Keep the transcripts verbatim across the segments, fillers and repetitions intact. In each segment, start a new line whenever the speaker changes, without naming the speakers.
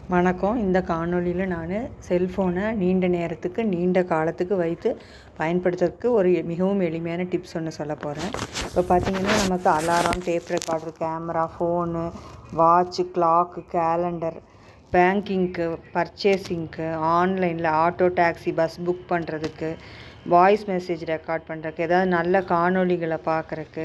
வணக்கம். இந்த காணொளியில் நான் செல்ஃபோனை நீண்ட நேரத்துக்கு நீண்ட காலத்துக்கு வைத்து பயன்படுத்துறதுக்கு ஒரு மிகவும் எளிமையான டிப்ஸ் ஒன்று சொல்ல போகிறேன். இப்போ பார்த்திங்கன்னா, நமக்கு alarm, tape recorder, camera, phone, watch, clock, calendar, பேங்கிங்க்கு, பர்ச்சேசிங்க்கு, ஆன்லைனில் ஆட்டோ டாக்ஸி, பஸ் புக் பண்ணுறதுக்கு, வாய்ஸ் மெசேஜ் ரெக்கார்ட் பண்ணுறதுக்கு, ஏதாவது நல்ல காணொளிகளை பார்க்குறக்கு,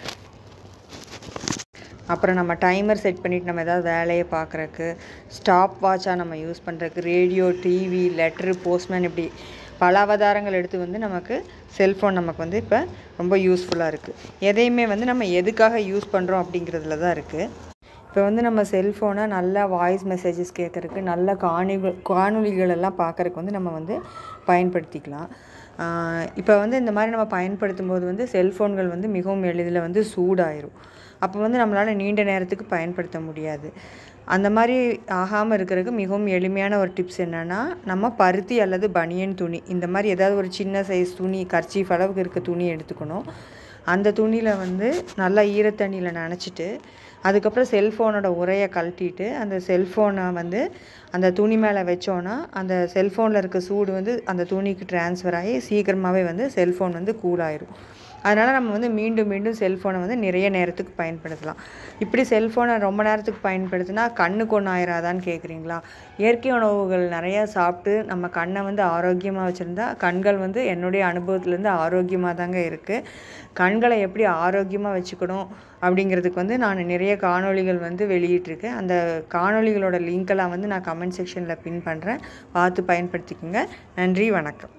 அப்புறம் நம்ம டைமர் செட் பண்ணிவிட்டு நம்ம ஏதாவது வேலையை பார்க்குறக்கு, ஸ்டாப் வாட்சாக நம்ம யூஸ் பண்ணுறதுக்கு, ரேடியோ, டிவி, லெட்ரு, போஸ்ட்மேன், இப்படி பல அவதாரங்கள் எடுத்து வந்து நமக்கு செல்ஃபோன் நமக்கு வந்து இப்போ ரொம்ப யூஸ்ஃபுல்லாக இருக்குது. எதையுமே வந்து நம்ம எதுக்காக யூஸ் பண்ணுறோம் அப்படிங்கிறதுல தான் இருக்குது. இப்போ வந்து நம்ம செல்ஃபோனை நல்லா வாய்ஸ் மெசேஜஸ் கேட்குறதுக்கு, நல்ல காணொளி காணொளிகள் எல்லாம் பார்க்குறக்கு வந்து நம்ம வந்து பயன்படுத்திக்கலாம். இப்போ வந்து இந்த மாதிரி நம்ம பயன்படுத்தும் போது வந்து செல்ஃபோன்கள் வந்து மிகவும் எளிதில் வந்து சூடாயிரும். அப்போ வந்து நம்மளால் நீண்ட நேரத்துக்கு பயன்படுத்த முடியாது. அந்த மாதிரி ஆகாமல் இருக்கிறதுக்கு மிகவும் எளிமையான ஒரு டிப்ஸ் என்னென்னா, நம்ம பருத்தி அல்லது பனியன் துணி, இந்த மாதிரி ஏதாவது ஒரு சின்ன சைஸ் துணி, கர்ச்சீஃப் அளவுக்கு இருக்க துணி எடுத்துக்கணும். அந்த துணியில் வந்து நல்லா ஈரத்தண்ணியில் நனைச்சிட்டு, அதுக்கப்புறம் செல்ஃபோனோட உரையை கழட்டிட்டு, அந்த செல்ஃபோனை வந்து அந்த துணி மேலே வச்சோன்னா அந்த செல்ஃபோனில் இருக்க சூடு வந்து அந்த துணிக்கு ட்ரான்ஸ்ஃபர் ஆகி சீக்கிரமாகவே வந்து செல்ஃபோன் வந்து கூலாயிரும். அதனால் நம்ம வந்து மீண்டும் மீண்டும் செல்ஃபோனை வந்து நிறைய நேரத்துக்கு பயன்படுத்தலாம். இப்படி செல்ஃபோனை ரொம்ப நேரத்துக்கு பயன்படுத்தினா கண்ணுக்கு ஒன்றும் ஆயிராதான்னு கேட்குறீங்களா? இயற்கை உணவுகள் நிறையா சாப்பிட்டு நம்ம கண்ணை வந்து ஆரோக்கியமாக வச்சுருந்தா கண்கள் வந்து என்னுடைய அனுபவத்துலேருந்து ஆரோக்கியமாக தாங்க இருக்குது. கண்களை எப்படி ஆரோக்கியமாக வச்சுக்கணும் அப்படிங்கிறதுக்கு வந்து நான் நிறைய காணொளிகள் வந்து வெளியிட்டிருக்கேன். அந்த காணொளிகளோட லிங்க்கெல்லாம் வந்து நான் கமெண்ட் செக்ஷனில் பின் பண்ணுறேன். பார்த்து பயன்படுத்திக்கோங்க. நன்றி, வணக்கம்.